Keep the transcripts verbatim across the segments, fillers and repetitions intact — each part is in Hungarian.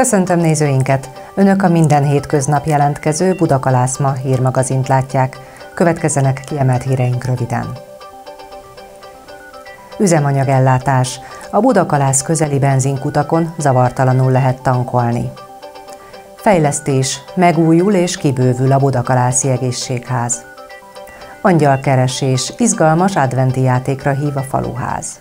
Köszöntöm nézőinket! Önök a minden hétköznap jelentkező Budakalászma hírmagazint látják. Következzenek kiemelt híreink röviden. Üzemanyagellátás. A Budakalász közeli benzinkutakon zavartalanul lehet tankolni. Fejlesztés. Megújul és kibővül a Budakalászi Egészségház. Angyalkeresés. Izgalmas adventi játékra hív a faluház.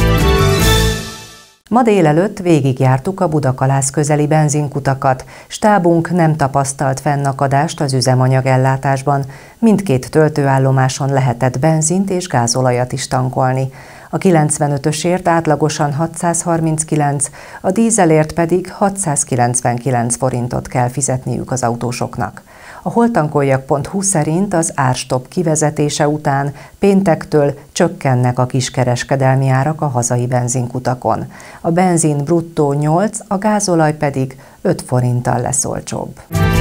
Ma délelőtt végigjártuk a Budakalász közeli benzinkutakat. Stábunk nem tapasztalt fennakadást az üzemanyagellátásban. Mindkét töltőállomáson lehetett benzint és gázolajat is tankolni. A kilencvenötösért átlagosan hatszázharminckilenc, a dízelért pedig hatszázkilencvenkilenc forintot kell fizetniük az autósoknak. A holtankoljak pont hu szerint az árstopp kivezetése után péntektől csökkennek a kiskereskedelmi árak a hazai benzinkutakon. A benzin bruttó nyolc, a gázolaj pedig öt forinttal lesz olcsóbb.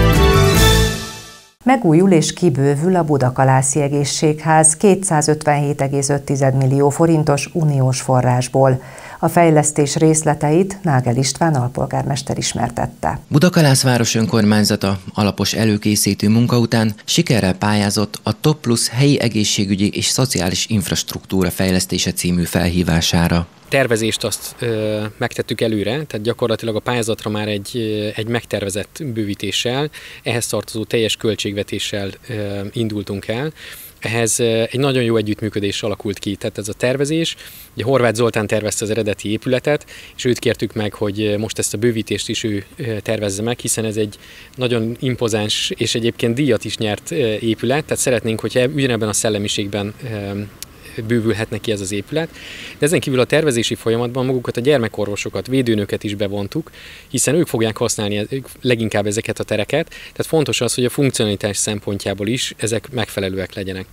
Megújul és kibővül a Budakalászi Egészségház kétszázötvenhét egész öt millió forintos uniós forrásból. A fejlesztés részleteit Nágel István alpolgármester ismertette. Budakalász város önkormányzata alapos előkészítő munka után sikerrel pályázott a Top Plus helyi egészségügyi és szociális infrastruktúra fejlesztése című felhívására. Tervezést azt ö, megtettük előre, tehát gyakorlatilag a pályázatra már egy, egy megtervezett bővítéssel, ehhez tartozó teljes költségvetéssel ö, indultunk el. Ehhez egy nagyon jó együttműködés alakult ki, tehát ez a tervezés. Ugye Horváth Zoltán tervezte az eredeti épületet, és őt kértük meg, hogy most ezt a bővítést is ő tervezze meg, hiszen ez egy nagyon impozáns és egyébként díjat is nyert épület, tehát szeretnénk, hogyha ugyanebben a szellemiségben bővülhetne ki ez az épület. De ezen kívül a tervezési folyamatban magukat a gyermekorvosokat, védőnöket is bevontuk, hiszen ők fogják használni leginkább ezeket a tereket, tehát fontos az, hogy a funkcionalitás szempontjából is ezek megfelelőek legyenek.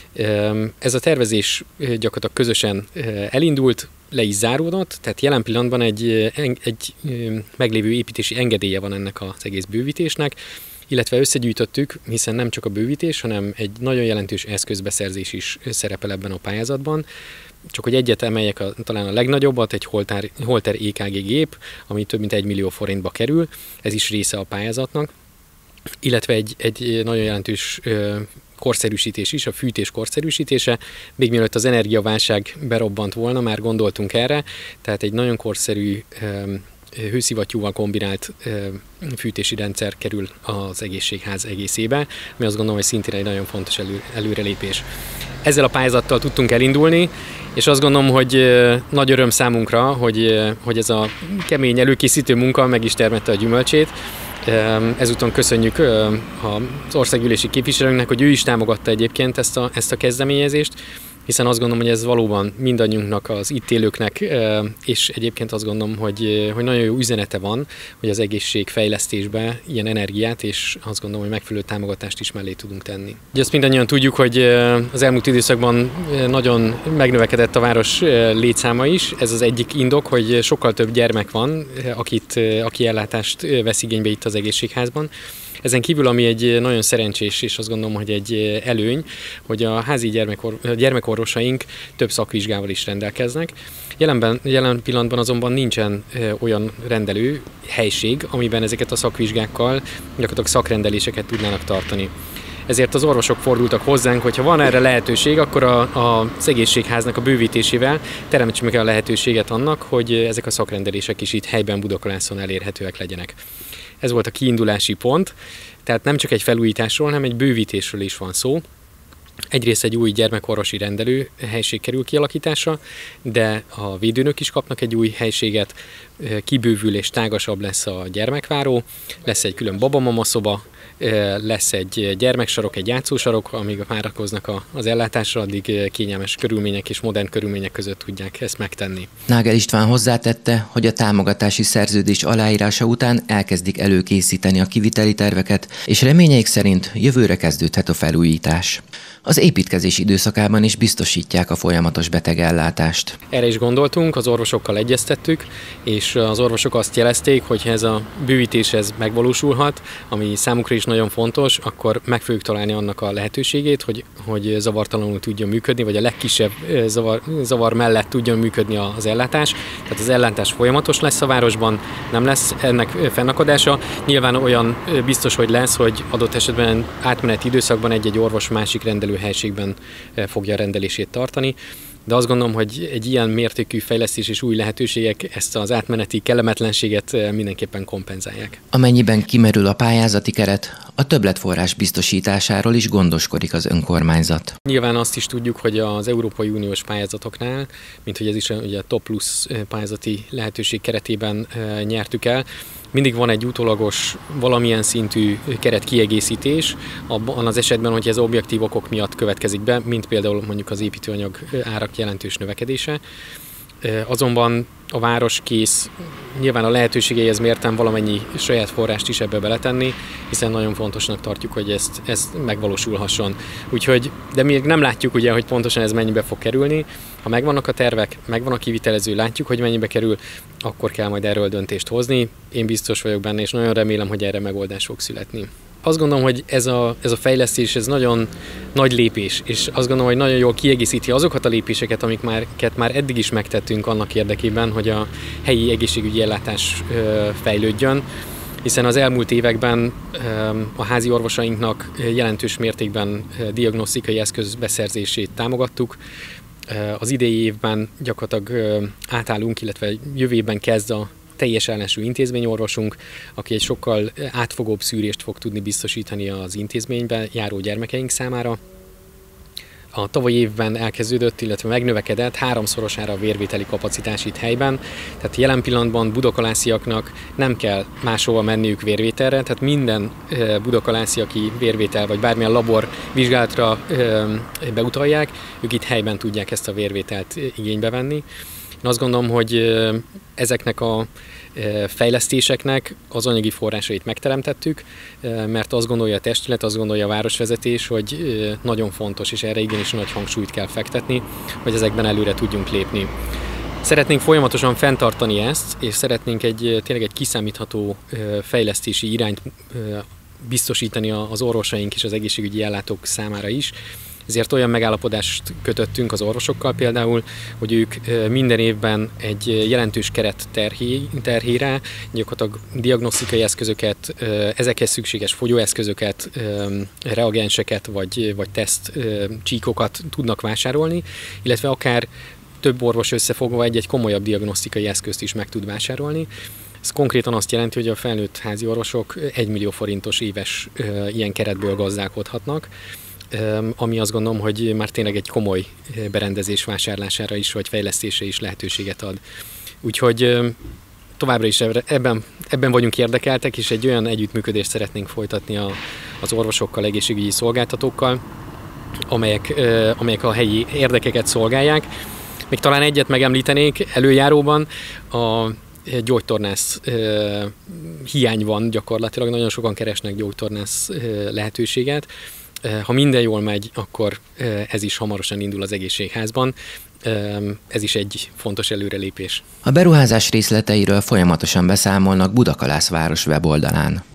Ez a tervezés gyakorlatilag közösen elindult, le is záródott, tehát jelen pillanatban egy, egy meglévő építési engedélye van ennek az egész bővítésnek, illetve összegyűjtöttük, hiszen nem csak a bővítés, hanem egy nagyon jelentős eszközbeszerzés is szerepel ebben a pályázatban. Csak hogy egyet emeljek, a, talán a legnagyobbat, egy Holter, Holter é ká gé gép, ami több mint egy millió forintba kerül, ez is része a pályázatnak, illetve egy, egy nagyon jelentős ö, korszerűsítés is, a fűtés korszerűsítése. Még mielőtt az energiaválság berobbant volna, már gondoltunk erre, tehát egy nagyon korszerű ö, hőszivattyúval kombinált fűtési rendszer kerül az egészségház egészébe, ami azt gondolom, hogy szintén egy nagyon fontos elő, előrelépés. Ezzel a pályázattal tudtunk elindulni, és azt gondolom, hogy nagy öröm számunkra, hogy, hogy ez a kemény előkészítő munka meg is termette a gyümölcsét. Ezúton köszönjük az országgyűlési képviselőnknek, hogy ő is támogatta egyébként ezt a, ezt a kezdeményezést, hiszen azt gondolom, hogy ez valóban mindannyiunknak, az itt élőknek, és egyébként azt gondolom, hogy, hogy nagyon jó üzenete van, hogy az egészségfejlesztésbe ilyen energiát, és azt gondolom, hogy megfelelő támogatást is mellé tudunk tenni. Ugye azt mindannyian tudjuk, hogy az elmúlt időszakban nagyon megnövekedett a város létszáma is. Ez az egyik indok, hogy sokkal több gyermek van, akit, aki ellátást vesz igénybe itt az egészségházban. Ezen kívül, ami egy nagyon szerencsés, és azt gondolom, hogy egy előny, hogy a házi gyermekor, gyermekorvosaink több szakvizsgával is rendelkeznek. Jelenben, jelen pillanatban azonban nincsen olyan rendelő helység, amiben ezeket a szakvizsgákkal gyakorlatilag szakrendeléseket tudnának tartani. Ezért az orvosok fordultak hozzánk, hogy ha van erre lehetőség, akkor a, a, az egészségháznak a bővítésével teremtsük meg a lehetőséget annak, hogy ezek a szakrendelések is itt helyben Budakalászon elérhetőek legyenek. Ez volt a kiindulási pont, tehát nem csak egy felújításról, hanem egy bővítésről is van szó. Egyrészt egy új gyermekorvosi rendelő helység kerül kialakításra, de a védőnök is kapnak egy új helységet, kibővül és tágasabb lesz a gyermekváró, lesz egy külön babamama szoba, lesz egy gyermeksarok, egy játszósarok, amíg várakoznak az ellátásra, addig kényelmes körülmények és modern körülmények között tudják ezt megtenni. Nágel István hozzátette, hogy a támogatási szerződés aláírása után elkezdik előkészíteni a kiviteli terveket, és reményeik szerint jövőre kezdődhet a felújítás. Az építkezés időszakában is biztosítják a folyamatos betegellátást. Erre is gondoltunk, az orvosokkal egyeztettük, és az orvosok azt jelezték, hogy ha ez a bővítés ez megvalósulhat, ami számukra is nagyon fontos, akkor meg fogjuk találni annak a lehetőségét, hogy, hogy zavartalanul tudjon működni, vagy a legkisebb zavar, zavar mellett tudjon működni az ellátás. Tehát az ellátás folyamatos lesz a városban, nem lesz ennek fennakadása. Nyilván olyan biztos, hogy lesz, hogy adott esetben átmeneti időszakban egy-egy orvos másik rendelőhelységben fogja a rendelését tartani. De azt gondolom, hogy egy ilyen mértékű fejlesztés és új lehetőségek ezt az átmeneti kellemetlenséget mindenképpen kompenzálják. Amennyiben kimerül a pályázati keret, a többletforrás biztosításáról is gondoskodik az önkormányzat. Nyilván azt is tudjuk, hogy az Európai Uniós pályázatoknál, mint hogy ez is ugye a Top Plus pályázati lehetőség keretében nyertük el, mindig van egy utólagos, valamilyen szintű keretkiegészítés, abban az esetben, hogy ez objektív okok miatt következik be, mint például mondjuk az építőanyag árak jelentős növekedése. Azonban a város kész nyilván a lehetőségeihez mérten valamennyi saját forrást is ebbe beletenni, hiszen nagyon fontosnak tartjuk, hogy ezt, ezt megvalósulhasson. Úgyhogy, de még nem látjuk ugye, hogy pontosan ez mennyibe fog kerülni. Ha megvannak a tervek, megvan a kivitelező, látjuk, hogy mennyibe kerül, akkor kell majd erről döntést hozni. Én biztos vagyok benne, és nagyon remélem, hogy erre megoldás fog születni. Azt gondolom, hogy ez a, ez a fejlesztés, ez nagyon nagy lépés, és azt gondolom, hogy nagyon jól kiegészíti azokat a lépéseket, amiket már eddig is megtettünk annak érdekében, hogy a helyi egészségügyi ellátás fejlődjön, hiszen az elmúlt években a házi orvosainknak jelentős mértékben diagnosztikai eszköz beszerzését támogattuk. Az idei évben gyakorlatilag átállunk, illetve jövő évben kezd a teljes ellensú intézményorvosunk, aki egy sokkal átfogóbb szűrést fog tudni biztosítani az intézményben járó gyermekeink számára. A tavalyi évben elkezdődött, illetve megnövekedett háromszorosára a vérvételi kapacitás itt helyben, tehát jelen pillanatban budakalásziaknak nem kell máshova menniük vérvételre, tehát minden budakalászi, aki vérvétel vagy bármilyen labor vizsgálatra beutalják, ők itt helyben tudják ezt a vérvételt igénybe venni. Én azt gondolom, hogy ezeknek a fejlesztéseknek az anyagi forrásait megteremtettük, mert azt gondolja a testület, azt gondolja a városvezetés, hogy nagyon fontos, és erre igenis nagy hangsúlyt kell fektetni, hogy ezekben előre tudjunk lépni. Szeretnénk folyamatosan fenntartani ezt, és szeretnénk egy, tényleg egy kiszámítható fejlesztési irányt biztosítani az orvosaink és az egészségügyi ellátók számára is. Ezért olyan megállapodást kötöttünk az orvosokkal például, hogy ők minden évben egy jelentős keret terhé, terhére, gyakorlatilag diagnosztikai eszközöket, ezekhez szükséges fogyóeszközöket, reagenseket vagy, vagy teszt csíkokat tudnak vásárolni, illetve akár több orvos összefogva egy-egy komolyabb diagnosztikai eszközt is meg tud vásárolni. Ez konkrétan azt jelenti, hogy a felnőtt házi orvosok egy millió forintos éves ilyen keretből gazdálkodhatnak, ami azt gondolom, hogy már tényleg egy komoly berendezés vásárlására is, vagy fejlesztésre is lehetőséget ad. Úgyhogy továbbra is ebben, ebben vagyunk érdekeltek, és egy olyan együttműködést szeretnénk folytatni a, az orvosokkal, egészségügyi szolgáltatókkal, amelyek, amelyek a helyi érdekeket szolgálják. Még talán egyet megemlítenék előjáróban, a gyógytornász hiány van gyakorlatilag, nagyon sokan keresnek gyógytornász lehetőséget. Ha minden jól megy, akkor ez is hamarosan indul az egészségházban. Ez is egy fontos előrelépés. A beruházás részleteiről folyamatosan beszámolnak Budakalász város weboldalán.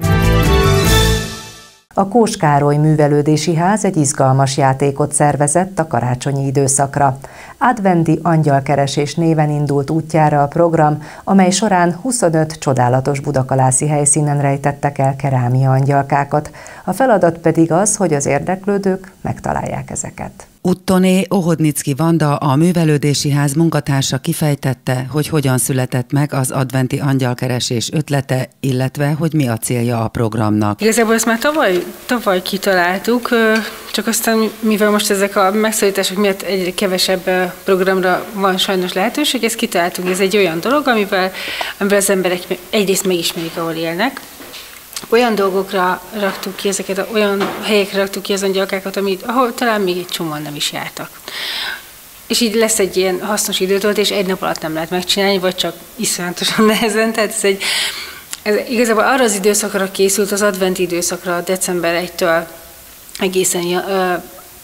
A Kós Károly Művelődési Ház egy izgalmas játékot szervezett a karácsonyi időszakra. Adventi angyalkeresés néven indult útjára a program, amely során huszonöt csodálatos budakalászi helyszínen rejtettek el kerámia angyalkákat. A feladat pedig az, hogy az érdeklődők megtalálják ezeket. Uttoné Ohodnicki Vanda, a Művelődési Ház munkatársa kifejtette, hogy hogyan született meg az adventi angyalkeresés ötlete, illetve hogy mi a célja a programnak. Igazából ezt már tavaly, tavaly kitaláltuk, csak aztán mivel most ezek a megszorítások miatt egyre kevesebb programra van sajnos lehetőség, ezt kitaláltuk, ez egy olyan dolog, amivel, amivel az emberek egyrészt megismerik, ahol élnek. Olyan dolgokra raktuk ki ezeket, olyan helyekre raktuk ki az angyalkákat, amit, ahol talán még egy csomóan nem is jártak. És így lesz egy ilyen hasznos időtöltés, egy nap alatt nem lehet megcsinálni, vagy csak iszonyatosan nehezen. Tehát ez egy, ez igazából arra az időszakra készült, az adventi időszakra, december elsejétől egészen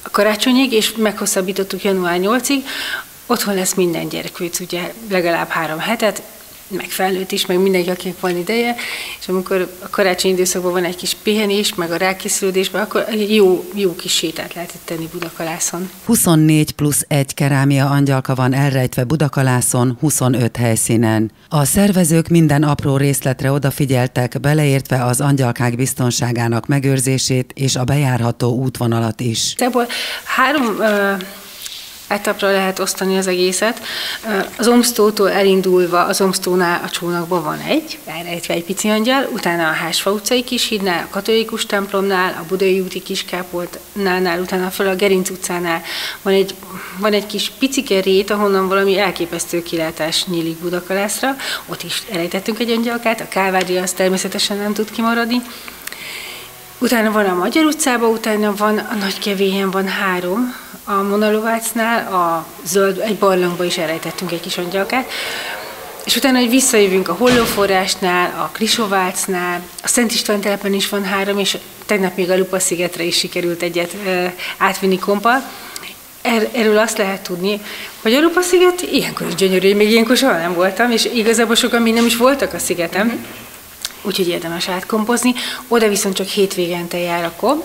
a karácsonyig, és meghosszabbítottuk január nyolcadikáig. Otthon lesz minden gyerekvőc, ugye legalább három hetet, meg felnőtt is, meg mindenki, akinek van ideje, és amikor a karácsonyi időszakban van egy kis pihenés, meg a rákészülődésben, akkor jó, jó kis sétát lehet itt tenni Budakalászon. huszonnégy plusz egy kerámia angyalka van elrejtve Budakalászon, huszonöt helyszínen. A szervezők minden apró részletre odafigyeltek, beleértve az angyalkák biztonságának megőrzését és a bejárható útvonalat is. Ebből három uh, etapra lehet osztani az egészet. Az Omsztótól elindulva, az Omsztónál a csónakban van egy, elrejtve egy pici angyal, utána a Hásfa utcai Kishídnál, a katolikus templomnál, a Budai úti Kiskápoltnál, utána föl a Gerinc utcánál van egy, van egy kis picike rét, ahonnan valami elképesztő kilátás nyílik Budakalászra. Ott is elrejtettünk egy angyalkát, a Kálvária az természetesen nem tud kimaradni. Utána van a Magyar utcában, utána van a Nagykevélyen van három, a Monalovácnál, a zöld, egy barlangba is elrejtettünk egy kis angyalkát, és utána, hogy visszajövünk a Hollóforrásnál, a Krisóvácnál, a Szent István telepen is van három, és tegnap még a Lupa-szigetre is sikerült egyet e, átvinni kompal. Er, erről azt lehet tudni, hogy a Lupa-sziget ilyenkor is gyönyörű, még ilyenkor soha nem voltam, és igazából sokan még nem is voltak a szigeten, mm-hmm. úgyhogy érdemes átkompozni. Oda viszont csak hétvégente jár a komp.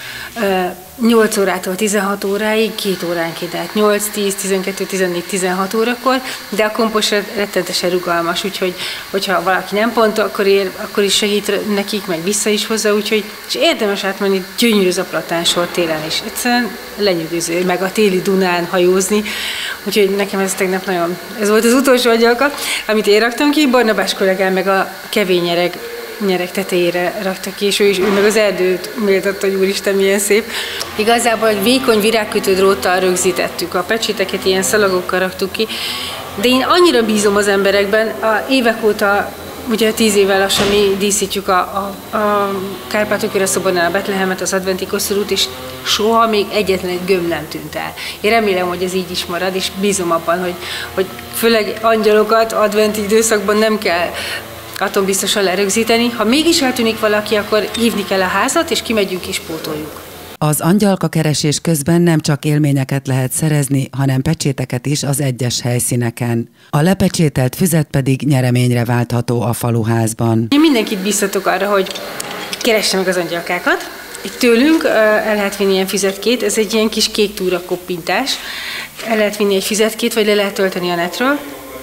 nyolc órától tizenhat óráig, két óránként, tehát nyolc, tíz, tizenkettő, tizennégy, tizenhat órakor, de a kompos rettentesen rugalmas, úgyhogy hogyha valaki nem pont, akkor, ér, akkor is segít nekik, meg vissza is hozzá, úgyhogy és érdemes átmenni gyönyörű Zaplatánsor télen is. Egyszerűen lenyűgöző, meg a téli Dunán hajózni, úgyhogy nekem ez tegnap nagyon, ez volt az utolsó angyalka, amit én raktam ki, Barnabás kollégám meg a kevényereg nyerek tetejére rakta ki, és ő, is, ő meg az erdőt méltatta, hogy úristen, milyen szép. Igazából egy vékony virágkötő dróttal rögzítettük, a pecséteket ilyen szalagokkal raktuk ki, de én annyira bízom az emberekben, a évek óta, ugye tíz évvel lassan mi díszítjük a, a, a Kárpátok-Ura szobornál a Betlehemet, az adventi koszorút, és soha még egyetlen egy gömb nem tűnt el. Én remélem, hogy ez így is marad, és bízom abban, hogy, hogy főleg angyalokat adventi időszakban nem kell atombiztosan lerögzíteni. Ha mégis eltűnik valaki, akkor hívni kell a házat, és kimegyünk és pótoljuk. Az angyalka keresés közben nem csak élményeket lehet szerezni, hanem pecséteket is az egyes helyszíneken. A lepecsételt füzet pedig nyereményre váltható a faluházban. Én mindenkit biztatok arra, hogy keresse meg az angyalkákat. Itt tőlünk el lehet vinni ilyen füzetkét, ez egy ilyen kis kék túra koppintás. El lehet vinni egy füzetkét, vagy le lehet tölteni a netről.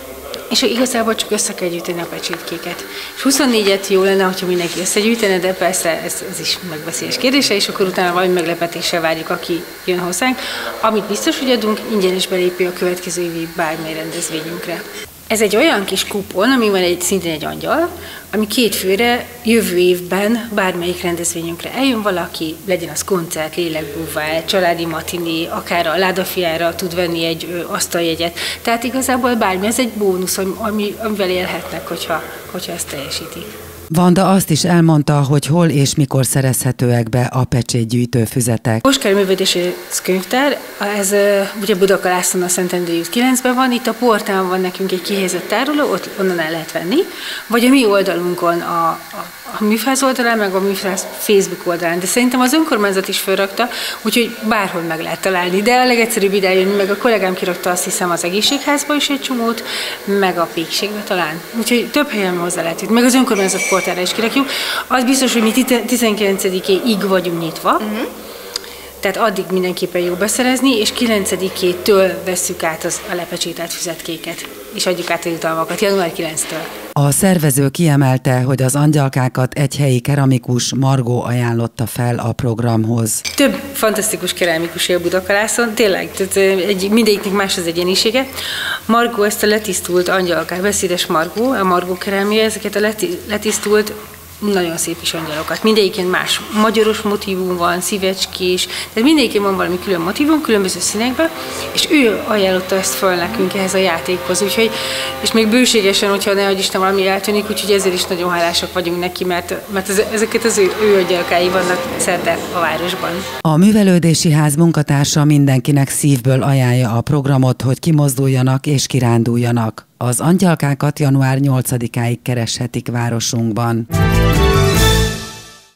És igazából csak össze kell gyűjteni a pecsétkéket. És huszonnégyet jó lenne, hogyha mindenki összegyűjtene, de persze ez, ez is megbeszélés kérdése, és akkor utána valami meglepetéssel várjuk, aki jön hozzánk. Amit biztos, hogy adunk, ingyenes belépő a következő évi bármely rendezvényünkre. Ez egy olyan kis kupon, ami van egy, szintén egy angyal, ami két főre jövő évben bármelyik rendezvényünkre eljön valaki, legyen az koncert, lélekbúvár, családi matiné, akár a ládafiára tud venni egy ö, asztaljegyet. Tehát igazából bármi, ez egy bónusz, ami, amivel élhetnek, hogyha, hogyha ezt teljesítik. Vanda azt is elmondta, hogy hol és mikor szerezhetőek be a pecsétgyűjtő füzetek. Oskár Művelődési Könyvtár, ez ugye Budakalászon a Szentendrei út kilencben van, itt a portán van nekünk egy kihelyezett tároló, ott onnan el lehet venni, vagy a mi oldalunkon, a, a, a műfáz oldalán, meg a műfáz Facebook oldalán, de szerintem az önkormányzat is felrakta, úgyhogy bárhol meg lehet találni, de a legegyszerűbb ide jönni, meg a kollégám kirakta azt hiszem az egészségházba is egy csomót, meg a Pékségbe talán, úgyhogy több helyen hozzá lehet jutni, meg az önkormányzat portára is kirakjuk. Az biztos, hogy mi tizenkilencedikéig vagyunk nyitva, uh-huh. tehát addig mindenképpen jó beszerezni, és kilencedikétől vesszük át az, a lepecsételt füzetkéket, és adjuk át a jutalmakat, január kilencedikétől. A szervező kiemelte, hogy az angyalkákat egy helyi keramikus, Margó ajánlotta fel a programhoz. Több fantasztikus keramikus él Budakalászon, tényleg, tehát egy, mindegyiknek más az egyénisége. Margó ezt a letisztult angyalkát, beszédes Margó, a Margó kerámia, ezeket a leti, letisztult nagyon szép is angyalokat. Mindegyiken más magyaros motívum van, szívecskés, tehát mindegyiken van valami külön motívum, különböző színekben, és ő ajánlotta ezt föl nekünk ehhez a játékhoz, úgyhogy, és még bőségesen, hogyha ne adj Isten valami eltűnik, úgyhogy ezzel is nagyon hálásak vagyunk neki, mert, mert ez, ezeket az ő, ő angyalkái vannak szerte a városban. A Művelődési Ház munkatársa mindenkinek szívből ajánlja a programot, hogy kimozduljanak és kiránduljanak. Az angyalkákat január nyolcadikáig kereshetik városunkban.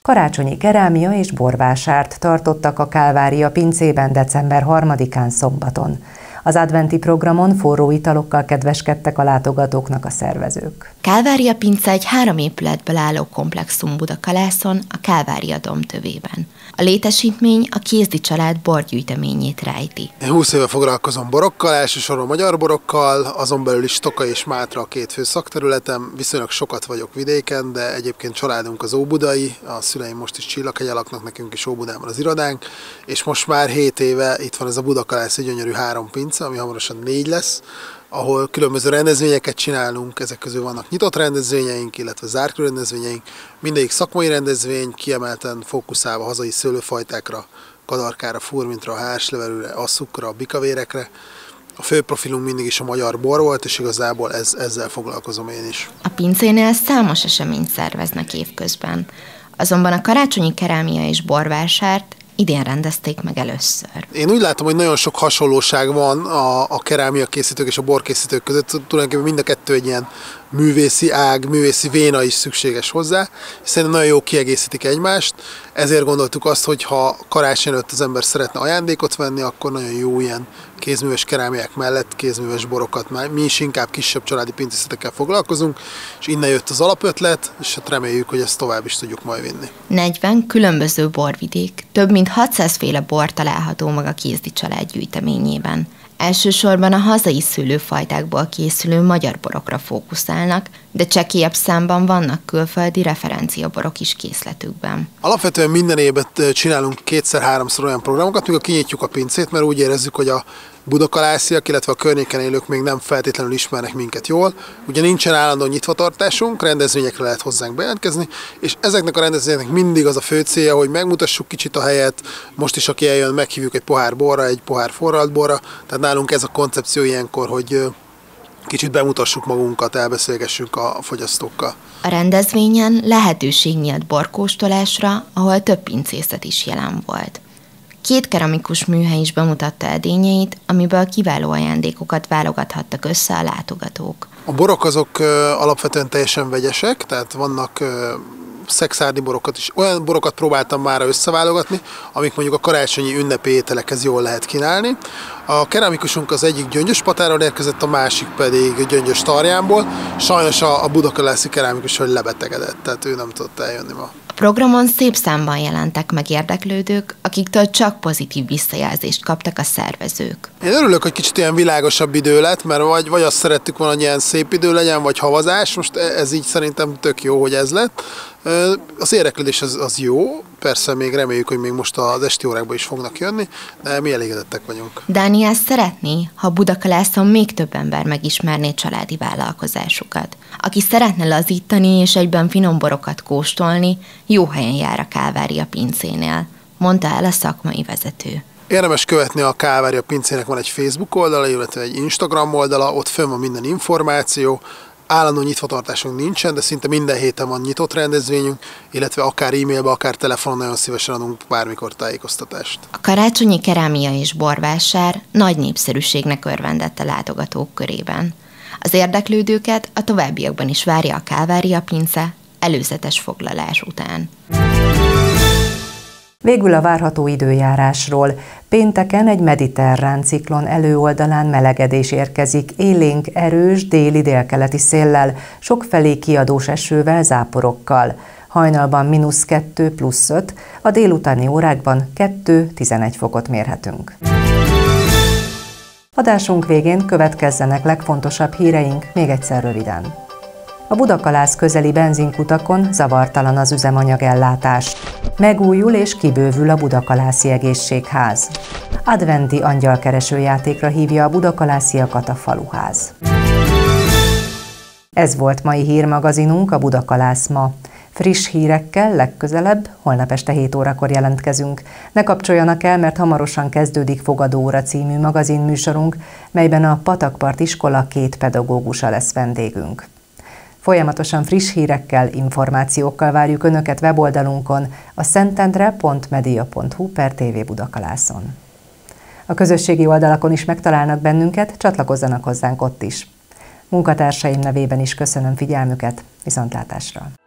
Karácsonyi kerámia és borvásárt tartottak a Kálvária pincében december harmadikán szombaton. Az adventi programon forró italokkal kedveskedtek a látogatóknak a szervezők. Kálvária pince egy három épületből álló komplexum Budakalászon, a Kálvária dom tövében. A létesítmény a Kézdi család borgyűjteményét rejti. Én húsz éve foglalkozom borokkal, elsősorban magyar borokkal, azon belül is Tokaj és Mátra a két fő szakterületem. Viszonylag sokat vagyok vidéken, de egyébként családunk az óbudai, a szüleim most is Csillaghegyen laknak, nekünk is Óbudán az irodánk, és most már hét éve itt van ez a Budakalászi gyönyörű három pince, ami hamarosan négy lesz, ahol különböző rendezvényeket csinálunk, ezek közül vannak nyitott rendezvényeink, illetve zárt rendezvényeink, mindegyik szakmai rendezvény, kiemelten fókuszálva hazai szőlőfajtákra, kadarkára, furmintra, hárslevelűre, asszukra, bikavérekre. A fő profilunk mindig is a magyar bor volt, és igazából ez, ezzel foglalkozom én is. A pincénél számos eseményt szerveznek évközben, azonban a karácsonyi kerámia és borvásárt idén rendezték meg először. Én úgy látom, hogy nagyon sok hasonlóság van a, a kerámia készítők és a borkészítők között. Tulajdonképpen mind a kettő egy ilyen művészi ág, művészi véna is szükséges hozzá, és szerintem nagyon jó kiegészítik egymást. Ezért gondoltuk azt, hogy ha karácsony előtt az ember szeretne ajándékot venni, akkor nagyon jó ilyen kézműves kerámiák mellett kézműves borokat. Mi is inkább kisebb családi pincészetekkel foglalkozunk, és innen jött az alapötlet, és hát reméljük, hogy ezt tovább is tudjuk majd vinni. negyven különböző borvidék, több mint hatszáz féle bor található meg a Kézdi család gyűjteményében. Elsősorban a hazai szőlőfajtákból készülő magyar borokra fókuszálnak, de csekélyebb számban vannak külföldi referenciaborok is készletükben. Alapvetően minden évben csinálunk kétszer-háromszor olyan programokat, mikor kinyitjuk a pincét, mert úgy érezzük, hogy a budakalásziak, illetve a környéken élők még nem feltétlenül ismernek minket jól. Ugye nincsen állandó nyitvatartásunk, rendezvényekre lehet hozzánk bejelentkezni, és ezeknek a rendezvényeknek mindig az a fő célja, hogy megmutassuk kicsit a helyet. Most is, aki eljön, meghívjuk egy pohár borra, egy pohár forralt borra. Tehát nálunk ez a koncepció ilyenkor, hogy kicsit bemutassuk magunkat, elbeszélgessünk a fogyasztókkal. A rendezvényen lehetőség nyílt borkóstolásra, ahol több pincészet is jelen volt. Két keramikus műhely is bemutatta edényeit, amiből kiváló ajándékokat válogathattak össze a látogatók. A borok azok alapvetően teljesen vegyesek, tehát vannak szexárdi borokat is. Olyan borokat próbáltam már összeválogatni, amik mondjuk a karácsonyi ünnepi ételekhez jól lehet kínálni. A keramikusunk az egyik Gyöngyös Patáról érkezett, a másik pedig Gyöngyös Tarjánból. Sajnos a, a budakalászi keramikus hogy lebetegedett, tehát ő nem tudott eljönni ma. A programon szép számban jelentek meg érdeklődők, akiktől csak pozitív visszajelzést kaptak a szervezők. Én örülök, hogy kicsit ilyen világosabb idő lett, mert vagy, vagy azt szerettük volna, hogy ilyen szép idő legyen, vagy havazás. Most ez így szerintem tök jó, hogy ez lett. Az érdeklődés az, az jó, persze még reméljük, hogy még most az esti órákban is fognak jönni, de mi elégedettek vagyunk. Dániel szeretné, ha Budakalászon még több ember megismerné családi vállalkozásukat. Aki szeretne lazítani és egyben finom borokat kóstolni, jó helyen jár a Kálvária pincénél, mondta el a szakmai vezető. Érdemes követni a Kálvária pincének, van egy Facebook oldala, illetve egy Instagram oldala, ott fönn van minden információ. Állandó nyitvatartásunk nincsen, de szinte minden héten van nyitott rendezvényünk, illetve akár e-mailbe, akár telefonon nagyon szívesen adunk bármikor tájékoztatást. A karácsonyi kerámia és borvásár nagy népszerűségnek örvendett a látogatók körében. Az érdeklődőket a továbbiakban is várja a Kálvária pince előzetes foglalás után. Végül a várható időjárásról. Pénteken egy mediterrán ciklon előoldalán melegedés érkezik, élénk, erős déli-délkeleti széllel, sokfelé kiadós esővel, záporokkal. Hajnalban mínusz kettő plusz öt, a délutáni órákban kettő-tizenegy fokot mérhetünk. Adásunk végén következzenek legfontosabb híreink, még egyszer röviden. A Budakalász közeli benzinkutakon zavartalan az üzemanyagellátás. Megújul és kibővül a Budakalászi Egészségház. Adventi angyalkereső játékra hívja a budakalásziakat a faluház. Ez volt mai hírmagazinunk, a Budakalász ma. Friss hírekkel legközelebb, holnap este hét órakor jelentkezünk. Ne kapcsoljanak el, mert hamarosan kezdődik Fogadóóra című magazinműsorunk, melyben a Patakpart iskola két pedagógusa lesz vendégünk. Folyamatosan friss hírekkel, információkkal várjuk Önöket weboldalunkon, a szentendre pont media pont hu per té vé Budakalászon. A közösségi oldalakon is megtalálnak bennünket, csatlakozzanak hozzánk ott is. Munkatársaim nevében is köszönöm figyelmüket, viszontlátásra!